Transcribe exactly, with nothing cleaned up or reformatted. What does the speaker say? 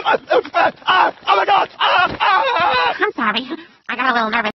ah, ah, oh my God! Ah, ah. I'm sorry. I got a little nervous.